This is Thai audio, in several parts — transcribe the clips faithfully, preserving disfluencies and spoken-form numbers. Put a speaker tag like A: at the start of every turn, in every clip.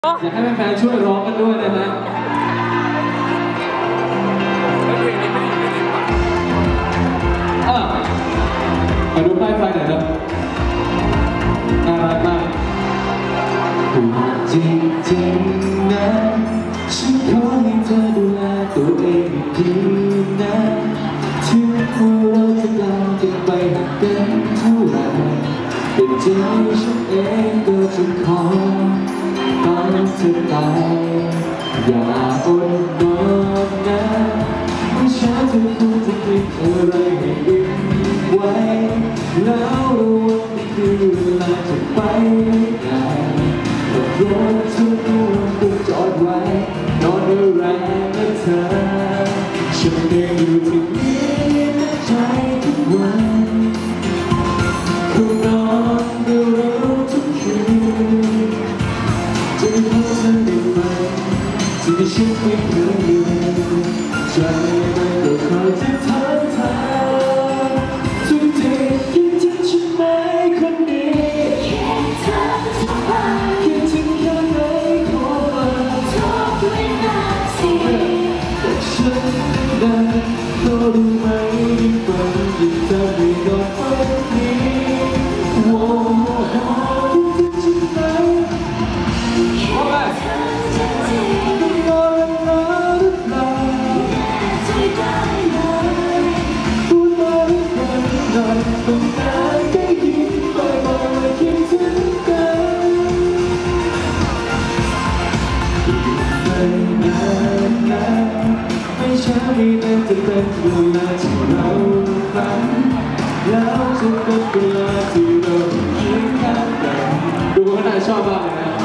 A: อยากให้แฟนๆช่วยร้องกันด้วยนะฮะอ่ะขอดูป้ายไฟหน่อยนะน่ารักมากจริงจริงนะฉันขอให้เธอดูแลตัวเองดีนะถึงเราจะกลายกันไปห่างกันเท่าไหร่แต่ใจฉันเองก็จะขอตามเธอไปอย่าอดนอนนะไม่ช้าเธอคงจะคิดอะไรให้อิ่มไว้แล้ววันนี้คือเวลาจะไปไหนขับรถทุกวันก็จอดไว้นอนด้วยแรงนะเธอฉันเองอยู่ที่นี่ในใจทุกวันคือนอนด้วยเราทุกคืนจะพบเธอได้ไหมสิ่งที่ฉันไม่เคยลืมใจมันก็คอยจะถามเธอทุกทีคิดถึงฉันไหมคนดีคิดถึงทุกวันคิดถึงแค่ไหนขอมาทุกวินาทีแต่ฉันนั้นก็รู้ไหมยิ่งฝันยิ่งทำให้นอนฝันนี้โอ้โหคิดถึงฉันไหมว่าไงต้องรอแล้วหรือเปล่าใจได้ไหมพูดมาหรือเปล่าหน่อยต้องการได้ยินบ่อยๆคิดถึงกันไม่นานนะไม่ช้าไม่นานจะเป็นเวลาที่เราฝันแล้วจะเป็นเวลาที่เรายืนข้างกันดูว่าน่าชอบมากเลยนะ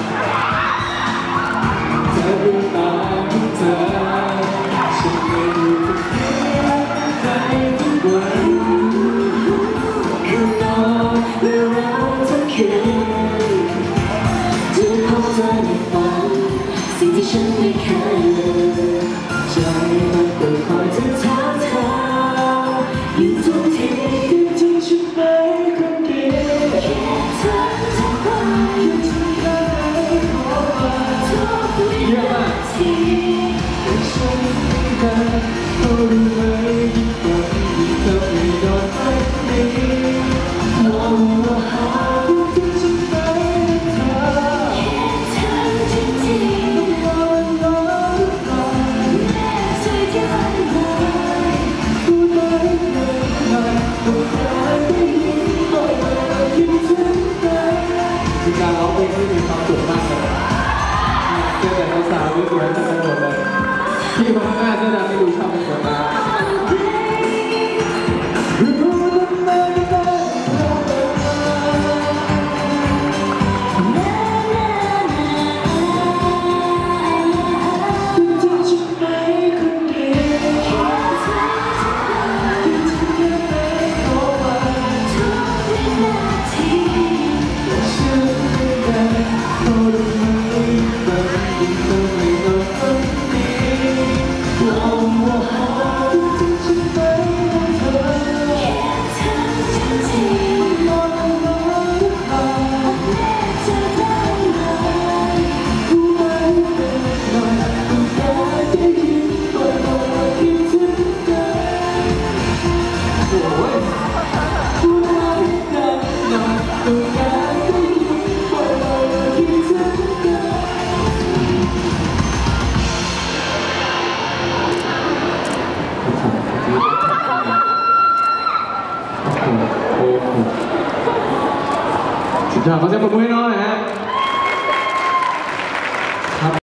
A: เธอดูตาของเธอฉันไม่รู้จะเสียใจทุกวันคือนอนและเราทั้งคืนจะพบเธอในฝันสิ่งที่ฉันไม่เคยลืมใจมันก็คอยจะถามเธออยู่ทุกทีคิดถึงฉันไหมคนดีคิดถึงทุกวันคิดถึงแค่ไหนขอมาทุกวินาทีแต่ฉันนั้นก็รู้ไหมยิ่งฝันยิ่งทำให้นอนฝันนี้โอ้โหคิดถึงฉันไหมเธอคิดถึงจริงๆต้องรอรอหรือเปล่าแม่ช่วยได้ไหมพูดได้ไหมหน่อยต้องการได้ยินบ่อยๆคิดถึงกันคือการร้องเพลงที่มีความสุขมากเลยเจอแต่สาวๆสวยๆทั้งหมดเลยพี่คนข้างหน้าเสื้อดำไม่ดูชอบเป็นคนนะสุดยอดขอเสียงปรบมือให้น้องหน่อยฮะ